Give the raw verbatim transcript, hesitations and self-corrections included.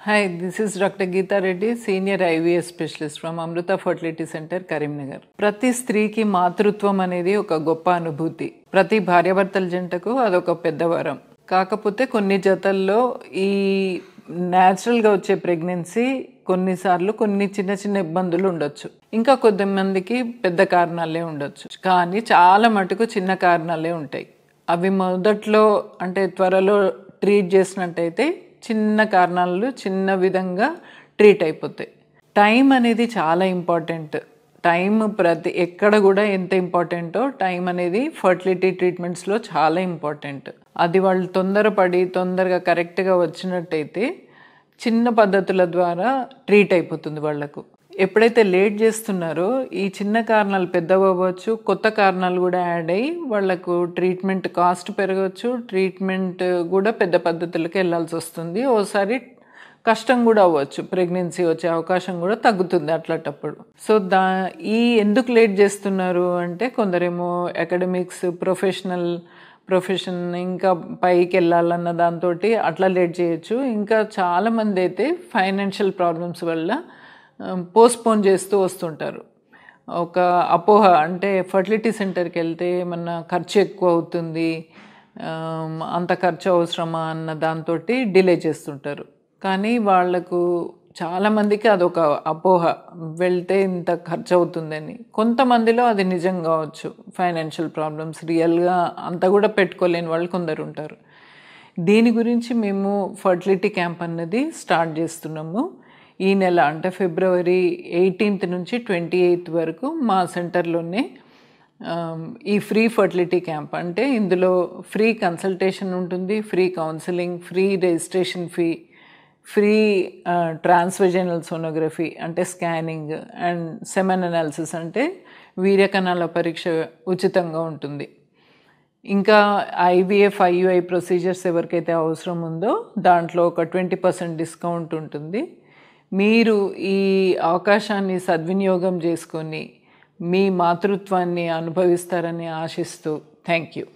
Hi, this is Doctor Geeta Reddy, Senior I V F Specialist from Amrutha Fertility Center, Karimnagar. ప్రతి స్త్రీకి మాతృత్వం అనేది ఒక గొప్ప అనుభూతి. ప్రతి భార్యాభర్తల జంటకు అదొక పెద్ద వరం. కాకపోతే కొన్ని జతల్లో ఈ న్యాచురల్గా వచ్చే ప్రెగ్నెన్సీ కొన్నిసార్లు కొన్ని చిన్న చిన్న ఇబ్బందులు ఉండొచ్చు. ఇంకా కొద్దిమందికి పెద్ద కారణాలే ఉండొచ్చు. కానీ చాలా మటుకు చిన్న కారణాలే ఉంటాయి. అవి మొదట్లో అంటే త్వరలో ట్రీట్ చేసినట్టయితే చిన్న కారణాలు చిన్న విధంగా ట్రీట్ అయిపోతాయి. టైం అనేది చాలా ఇంపార్టెంట్. టైం ప్రతి ఎక్కడ కూడా ఎంత ఇంపార్టెంటో టైం అనేది ఫర్టిలిటీ ట్రీట్మెంట్స్లో చాలా ఇంపార్టెంట్. అది వాళ్ళు తొందరపడి తొందరగా కరెక్ట్గా వచ్చినట్టయితే చిన్న పద్ధతుల ద్వారా ట్రీట్ అయిపోతుంది వాళ్ళకు. ఎప్పుడైతే లేట్ చేస్తున్నారో ఈ చిన్న కారణాలు పెద్దవ్వచ్చు, కొత్త కారణాలు కూడా యాడ్ అయ్యి వాళ్ళకు ట్రీట్మెంట్ కాస్ట్ పెరగవచ్చు, ట్రీట్మెంట్ కూడా పెద్ద పద్ధతులకు వెళ్ళాల్సి వస్తుంది. ఓసారి కష్టం కూడా అవ్వచ్చు, ప్రెగ్నెన్సీ వచ్చే అవకాశం కూడా తగ్గుతుంది అట్లాంటప్పుడు. సో దా ఈ ఎందుకు లేట్ చేస్తున్నారు అంటే కొందరేమో అకాడమిక్స్, ప్రొఫెషనల్ ప్రొఫెషన్ ఇంకా పైకి వెళ్ళాలన్న దాంతో అట్లా లేట్ చేయొచ్చు. ఇంకా చాలామంది అయితే ఫైనాన్షియల్ ప్రాబ్లమ్స్ వల్ల పోస్ట్పోన్ చేస్తూ వస్తుంటారు. ఒక అపోహ అంటే ఫర్టిలిటీ సెంటర్కి వెళ్తే ఏమన్నా ఖర్చు ఎక్కువ అవుతుంది, అంత ఖర్చు అవసరమా అన్న దాంతో డిలే చేస్తుంటారు. కానీ వాళ్లకు చాలామందికి అదొక అపోహ, వెళ్తే ఇంత ఖర్చు అవుతుందని. కొంతమందిలో అది నిజం కావచ్చు, ఫైనాన్షియల్ ప్రాబ్లమ్స్ రియల్గా అంత కూడా పెట్టుకోలేని వాళ్ళు కొందరు ఉంటారు. దీని గురించి మేము ఫర్టిలిటీ క్యాంప్ అన్నది స్టార్ట్ చేస్తున్నాము. ఈ నెల అంటే ఫిబ్రవరి ఎయిటీన్త్ నుంచి ట్వంటీ ఎయిత్ వరకు మా సెంటర్లోనే ఈ ఫ్రీ ఫర్టిలిటీ క్యాంప్, అంటే ఇందులో ఫ్రీ కన్సల్టేషన్ ఉంటుంది, free counselling, free registration fee, free transvaginal sonography అంటే స్కానింగ్, అండ్ సెమెన్ అనాలిసిస్ అంటే వీర్యకణాల పరీక్ష ఉచితంగా ఉంటుంది. ఇంకా ఐవీఎఫ్ ఐయుఐ ప్రొసీజర్స్ ఎవరికైతే అవసరం ఉందో దాంట్లో ఒక ట్వంటీ పర్సెంట్ డిస్కౌంట్ ఉంటుంది. మీరు ఈ అవకాశాన్ని సద్వినియోగం చేసుకొని మీ మాతృత్వాన్ని అనుభవిస్తారని ఆశిస్తూ థ్యాంక్ యూ.